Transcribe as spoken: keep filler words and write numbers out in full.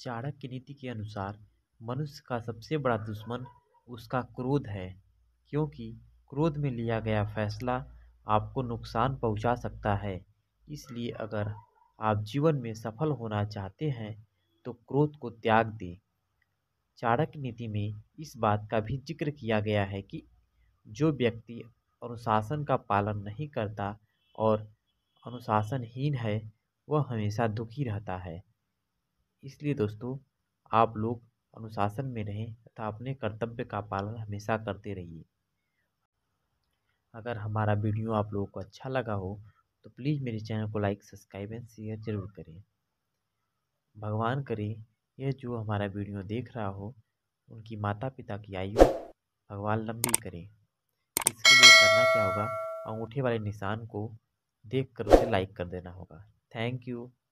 चाणक्य की नीति के अनुसार मनुष्य का सबसे बड़ा दुश्मन उसका क्रोध है, क्योंकि क्रोध में लिया गया फैसला आपको नुकसान पहुंचा सकता है। इसलिए अगर आप जीवन में सफल होना चाहते हैं तो क्रोध को त्याग दें। चाणक्य नीति में इस बात का भी जिक्र किया गया है कि जो व्यक्ति अनुशासन का पालन नहीं करता और अनुशासनहीन है वह हमेशा दुखी रहता है। इसलिए दोस्तों, आप लोग अनुशासन में रहें तथा अपने कर्तव्य का पालन हमेशा करते रहिए। अगर हमारा वीडियो आप लोगों को अच्छा लगा हो तो प्लीज़ मेरे चैनल को लाइक, सब्सक्राइब एंड शेयर जरूर करें। भगवान करे यह जो हमारा वीडियो देख रहा हो उनकी माता पिता की आयु भगवान लंबी करे। इसके लिए करना क्या होगा, अंगूठे वाले निशान को देखकर उसे लाइक कर देना होगा। Thank you.